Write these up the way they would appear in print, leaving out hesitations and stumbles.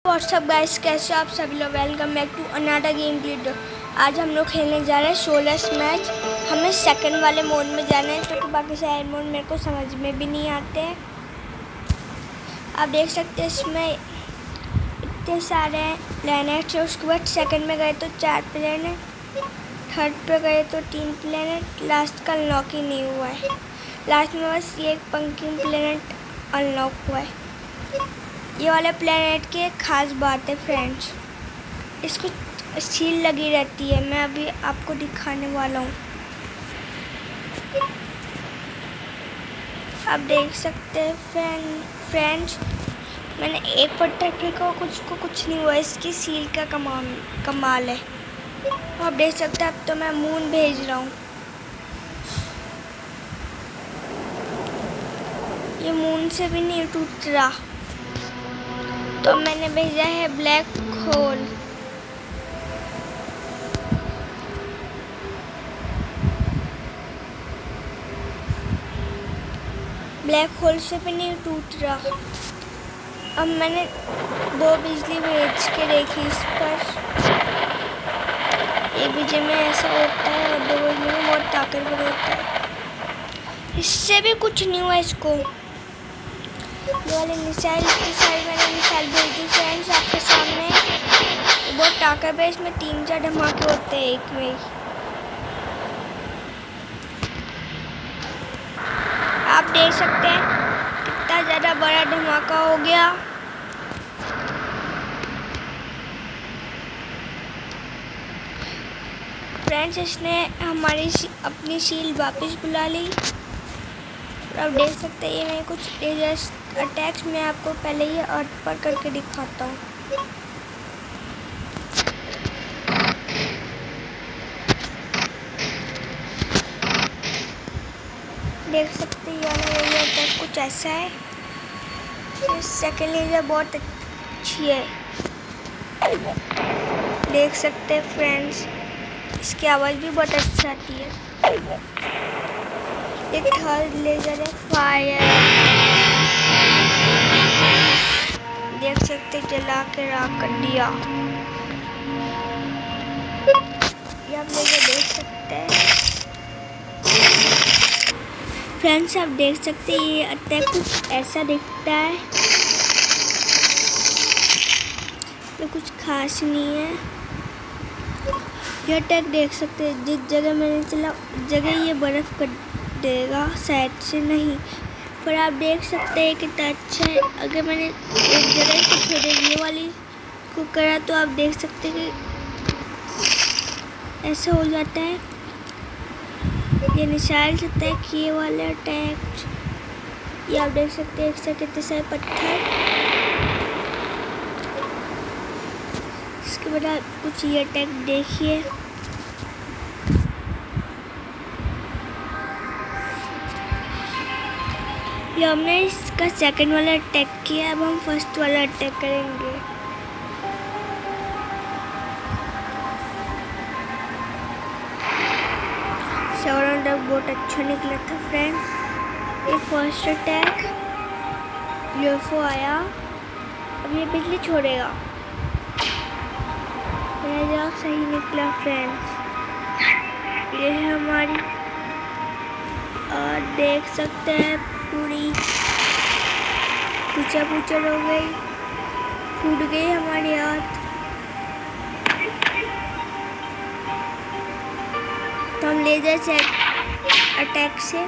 WhatsApp guys, कैसे आप सभी लोग। Welcome back to another game video. आज हम लोग खेलने जा रहे हैं 16 मैच। हमें सेकंड वाले मोड में जाना है क्योंकि बाकी सारे मोड मेरे को समझ में भी नहीं आते हैं। आप देख सकते हैं इसमें इतने सारे प्लैनेट्स हैं। उसके बाद सेकंड में गए तो 4 प्लैनेट, थर्ड पे गए तो 3 प्लैनेट, लास्ट का अनलॉक ही नहीं हुआ है। लास्ट में बस ये एक पंकिन प्लैनेट अनलॉक हुआ है। ये वाले प्लैनेट की एक ख़ास बात है फ्रेंड्स, इसको सील लगी रहती है। मैं अभी आपको दिखाने वाला हूँ। आप देख सकते हैं फ्रेंड्स, मैंने एक पत्थर फेंका, कुछ नहीं हुआ। इसकी सील का कमाल है। आप देख सकते हैं। अब तो मैं मून भेज रहा हूँ। ये मून से भी नहीं टूट रहा, तो मैंने भेजा है ब्लैक होल। ब्लैक होल से भी नहीं टूट रहा। अब मैंने 2 बिजली भेज के देखी इस पर। एक बिजली में ऐसा होता है और 2 बिजली में बहुत ताकतवर होता है। इससे भी कुछ नहीं हुआ इसको। ये वाले मिसाइल की साइड मैंने मिसाइल भेज दी फ्रेंड्स आपके सामने। बहुत ताकतवर है। इसमें 3-4 धमाके होते हैं एक में ही। आप देख सकते हैं कितना ज़्यादा बड़ा धमाका हो गया। फ्रेंड्स, इसने हमारी अपनी सील वापस बुला ली। आप देख सकते हैं ये मैं कुछ डेंजरस अटैक्स मैं आपको पहले ही अर्थ पर करके दिखाता हूँ। देख सकते हैं ये अटैक कुछ ऐसा है। सेकेंड लेजर बहुत अच्छी है। देख सकते हैं फ्रेंड्स, इसकी आवाज़ भी बहुत अच्छी आती है। एक थर्ड लेजर है फायर। देख सकते जला के राख कर दिया। ये आप लेजर देख सकते हैं फ्रेंड्स। आप देख सकते हैं ये अटैक कुछ ऐसा दिखता है, तो कुछ खास नहीं है। ये अटैक देख सकते हैं जिस जगह मैंने चला उस जगह ये बर्फ़ कर देगा, साइड से नहीं। पर आप देख सकते हैं कितना अच्छा है। अगर मैंने एक जगह को थोड़े ये वाली को करा तो आप देख सकते हैं कि ऐसा हो जाता है। ये निशान सकता है कि ये वाले अटैक, ये आप देख सकते हैं एक से कितने सारे पत्थर। इसके बाद आप कुछ ये अटैक देखिए। ये हमने इसका सेकंड वाला अटैक किया। अब हम फर्स्ट वाला अटैक करेंगे। सेकंड अटैक बहुत अच्छा निकला था फ्रेंड्स। ये फर्स्ट अटैक यूएफओ आया। अब ये बिजली छोड़ेगा। मेरा सही निकला फ्रेंड्स। ये है हमारी, और देख सकते हैं पूरी पूछा हो गई, फूट गई हमारी हाथ। तो हम लेजर से अटैक से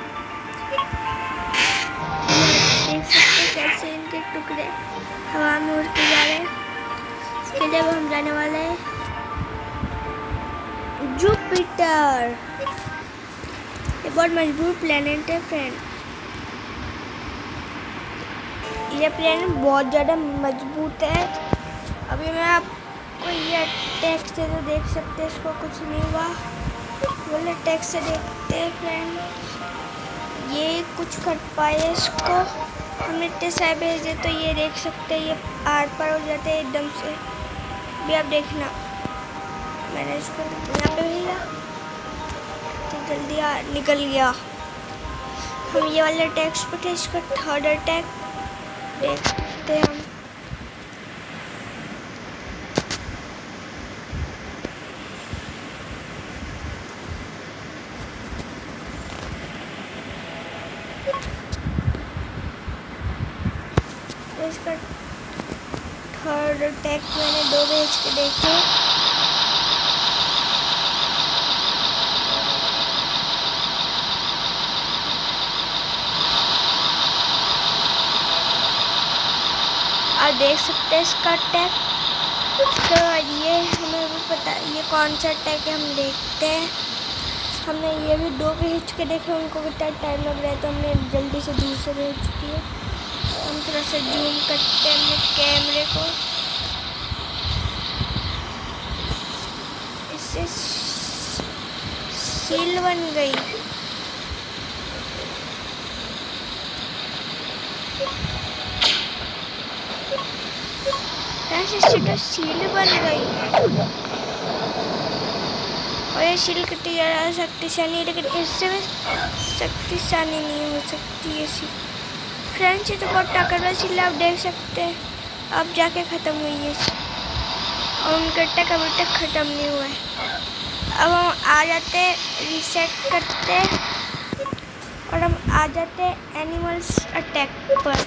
देख सकते कैसे इनके टुकड़े हवा में उड़ के जा रहे हैं। इसके लिए हम जाने वाले हैं जुपिटर। ये बहुत मजबूत प्लैनेट है फ्रेंड। ये प्लैनेट बहुत ज़्यादा मजबूत है। अभी मैं आपको ये अटैक से तो देख सकते हैं इसको कुछ नहीं हुआ। बोले अटैक से देखते हैं फ्रेंड ये कुछ कर पाए इसको। हम इतने सारे भेजे तो ये देख सकते हैं ये आर पार हो जाते हैं एकदम से। भी आप देखना, मैंने इसको यहाँ पे भेजा तो जल्दी निकल गया। हम ये वाले अटैक्स पे थे। इसका थर्ड अटैक देखते हैं हम। और अटैक मैंने 2 भेज के देखे। आप देख सकते हैं इसका अटैक। तो ये हमें भी पता ये कौन सा अटैक है, हम देखते हैं। हमने ये भी 2 भेज के देखे, उनको कितना टाइम लग रहा है, तो हमने जल्दी से दूसरे भेज चुकी है। हम थोड़ा सा जूम करते हैं अपने कैमरे को। इससे सील बन गई। इससे तो सील बन गई और ये सील कितनी ज़्यादा शक्तिशाली, लेकिन इससे भी शक्तिशाली नहीं हो सकती ये सील। फ्रेंड्स, ये तो बहुत ताकतवर सील, आप देख सकते हैं। अब जाके ख़त्म हुई है और उनका अटैक अभी तक ख़त्म नहीं हुआ है। अब हम आ जाते हैं, रीसेट करते हैं और हम आ जाते हैं एनिमल्स अटैक पर।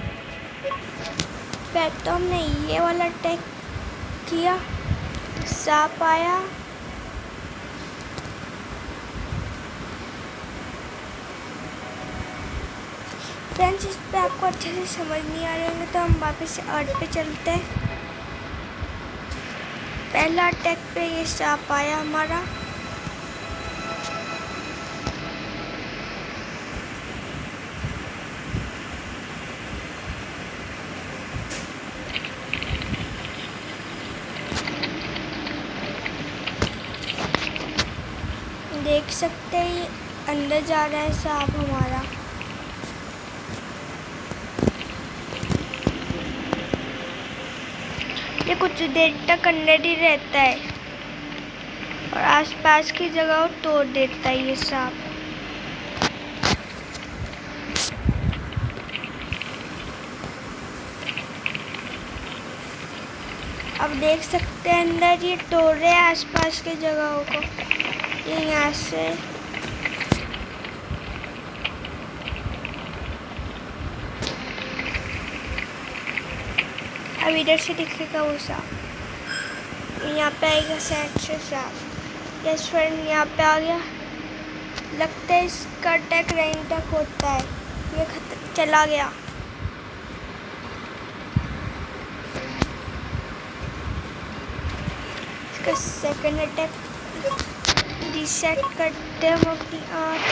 पहले तो हमने ये वाला अटैक किया, सांप आया। फ्रेंड्स, इस पे आपको अच्छे से समझ नहीं आ रहे होंगे, तो हम वापस से अर्थ पे चलते हैं। पहला अटैक पे ये सांप आया हमारा। देख सकते हैं ये अंदर जा रहा है सांप हमारा। ये कुछ देर तक अंदर ही रहता है और आसपास की जगह को तोड़ देता है ये सांप। अब देख सकते हैं अंदर ये तोड़ रहे हैं आसपास की जगहों को। ये यहाँ से अब इधर से दिखेगा वो सांप, यहाँ पे आएगा साइड से सांप। यस फ्रेंड, यहाँ पे आ गया। लगता है इसका अटैक रेंज तक होता है। ये चला गया। इसका सेकंड अटैक रीसेट करते हम अपनी आँख।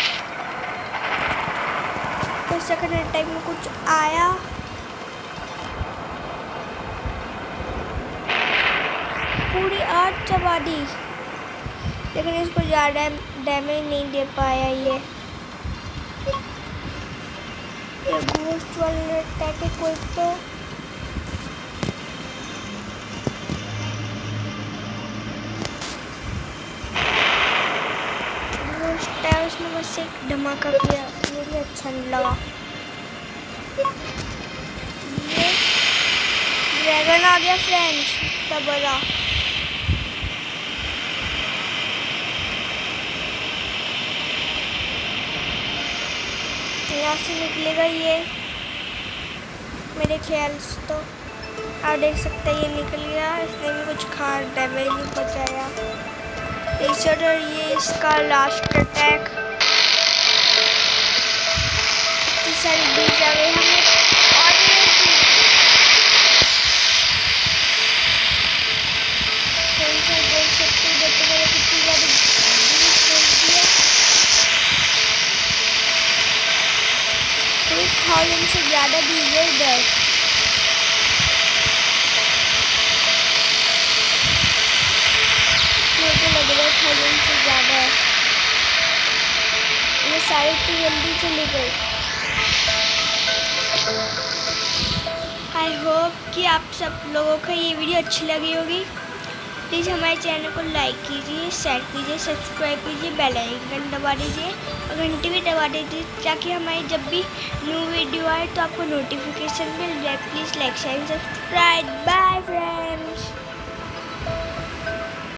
तो सेकंड अटैक में कुछ आया, पूरी आँख चबा दी, लेकिन इसको ज़्यादा डैमेज नहीं दे पाया। ये घोस्ट वाला अटैक है कोई तो। उसने बस एक धमाका किया, ये भी अच्छा नहीं लगा। ये ड्रैगन आ गया फ्रेंड्स, इतना बड़ा। यहाँ से निकलेगा ये मेरे ख्याल से। तो आप देख सकते हैं ये निकल गया। इसने भी कुछ खास डैमेज नहीं पहुँचाया। और ये इसका लास्ट अटैक। इतनी सारी बीज आ गई हमें और देख सकते हैं इधर तो मैंने कितनी ज़्यादा बीज बोल दिया। 1000 से ज़्यादा बीज है इधर। लग रहा है 1000 से ज़्यादा है। ये सारी इतनी जल्दी चली गई। आई होप कि आप सब लोगों को ये वीडियो अच्छी लगी होगी। प्लीज़ हमारे चैनल को लाइक कीजिए, शेयर कीजिए, सब्सक्राइब कीजिए, बेल आइकन दबा दीजिए और घंटी भी दबा दीजिए, ताकि हमारी जब भी न्यू वीडियो आए तो आपको नोटिफिकेशन मिल जाए। Please like share subscribe. Bye.